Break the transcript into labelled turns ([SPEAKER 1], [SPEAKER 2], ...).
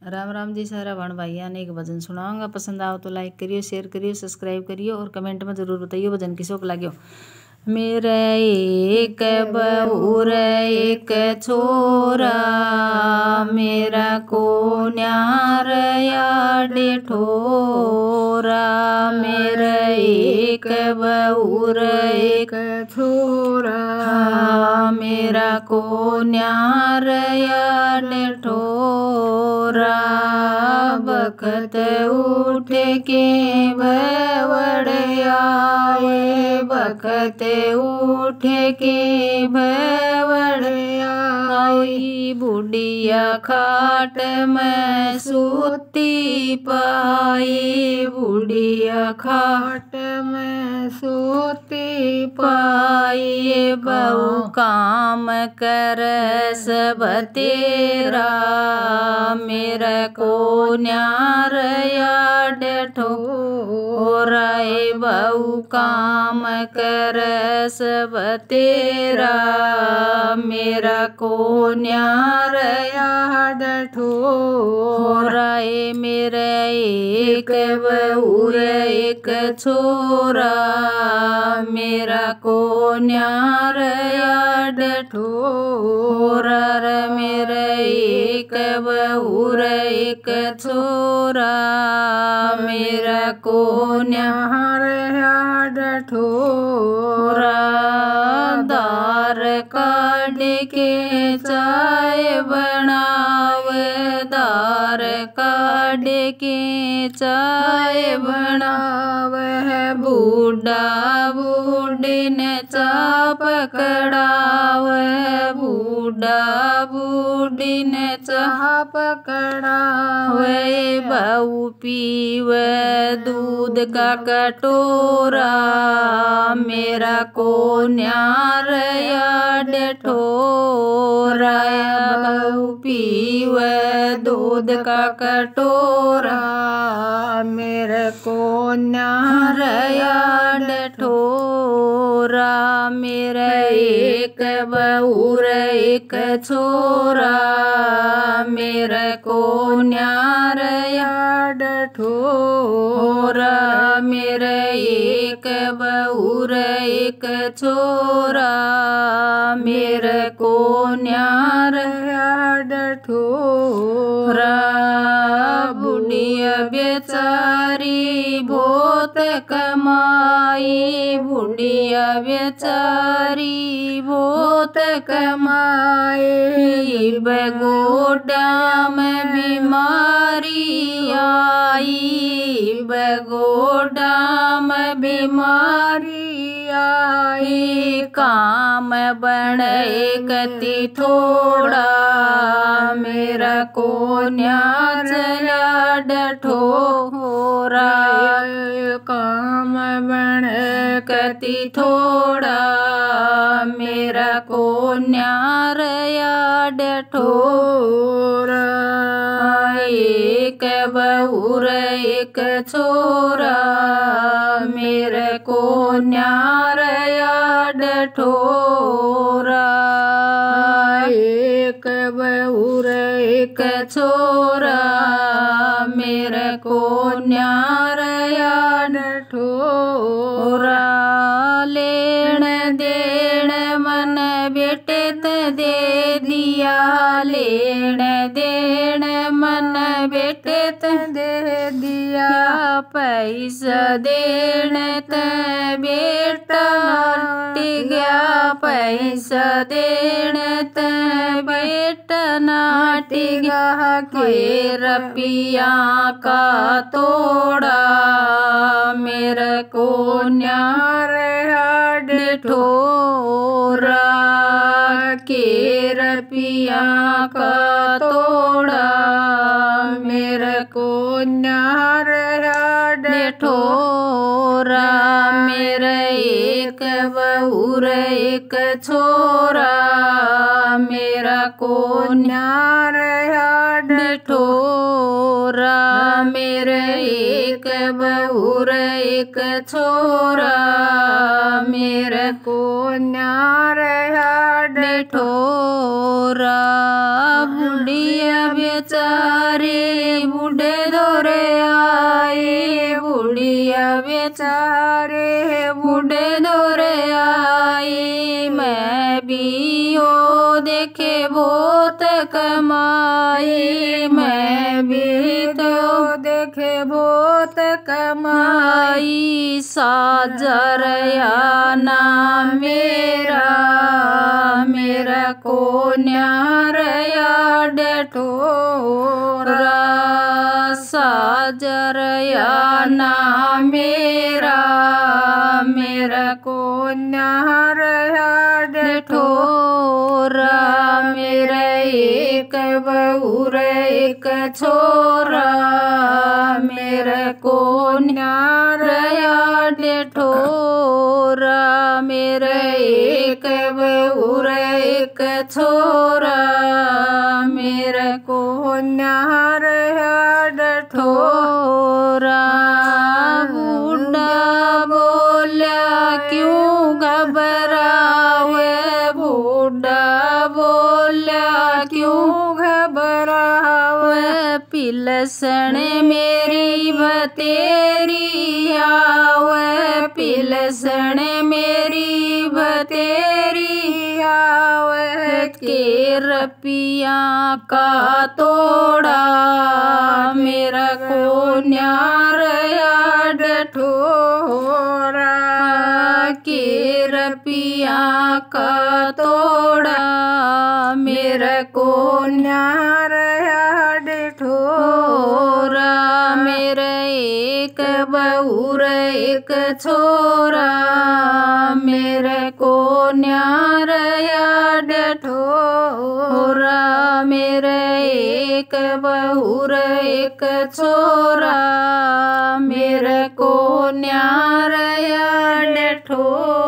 [SPEAKER 1] राम राम जी सारा भाण भाइया ने एक भजन सुनाऊंगा। पसंद आओ तो लाइक करियो, शेयर करियो, सब्सक्राइब करियो और कमेंट में जरूर बताइए भजन किसो को लाग्यो। मेरा एक बहू एक छोरा, मेरा को न्यार याडे ठोरा। मेरा एक बहू एक छोरा, मेरा को न्यार याडे ठोरा। बखत उठ के भवड़ आए, बखत उठ के भवड़ आई। बुढ़िया खाट में सूती पाई, बुढ़िया खाट में सूती पाई। बहु काम कर सब तेरा, मेरा को न्यार याड ठोरा। बहु काम कर सब तेरा, मेरा को न्यार याड ठोरा। मेरा एक बहू एक छोरा, मेरा को न्यार याड ठोरा। मेरा एक बहू एक छोरा, मेरा को न्यार याड ठोरा। दार काढ़ के चाय बनावे, दार काढ़ के चाय बनावे। बूढ़ा बूढ़ी ने चा पकड़ावे, बूढ़ा बूढ़ी ने चा पकड़ावे। बहू पीवे दूध का कटोरा, मेरा को न्यार याड ठोरा। बहू पीवे दूध का कटोरा, मेरे को न्यार याड ठोरा। मेरा एक बहू एक छोरा, मेरे को न्यार याड ठोरा। मेरा एक बहू एक छोरा, मेरे को न्यार याड ठोरा। बुढ़िया बेचारी बहुत कमाई, बुढ़िया बेचारी बहुत कमाई। बगोडा में बीमारी आई, बगोडा में बीमारी आई। काम बने कति थोड़ा, मेरा को न्यार याड ठोरा। काम बने कति थोड़ा, मेरा को न्यार याड ठोरा। एक बहू एक छोरा, मेरे को न्यार याड ठोरा। एक बहू एक छोरा, मेरे को न्यार याड ठोरा। लेन देन मन बेटे दे दिया, लेन देन मन बेटे दे दिया। पैसा देन त बेटा नाट गया, पैसा देन त बेटा नाट गया। के रपिया का तोड़ा, मेरे को न्यार याड ठोरा। के रपिया का तोड़ा, मेरे को न्यार याड ठोरा। मेरा एक बहू एक छोरा, मेरा को न्यार याड ठोरा। मेरा एक बहू एक छोरा, मेरे को न्यार याड ठोरा। बुढ़िया बेचारी बेचारे बूढ़े दौरे आई। मैं भी ओ देखे बहुत कमाई, मैं भी तो देखे बहुत कमाई। साजरया नाम मेरा, मेरा को न्यारया डठोरा। साजरया नाम मेरा, मेरा को न्यारया डठोरा। मेरा एक बहूर एक छोरा, मेरे को न्यारया डठोरा। मेरे एक बहूर एक छोरा, मेरे को न्यारया डठोरा। बूढ़ा बोला क्यों घबरावे, बूढ़ा बोला क्यों घबरावे। पिलसण मेरी बतेरी आवे, पिलसण मेरी बतेरी आवे। के रपिया का तोड़ा, मेरा को न्यारया डठोरा। के रपिया का तोड़ा, मेरा को न्यारया डठोरा। मेरा एक बहूर एक छोरा, मेरे को न्यारया डठोरा। मेरे एक बहूर एक छोरा, मेरे को न्यारया डठोरा।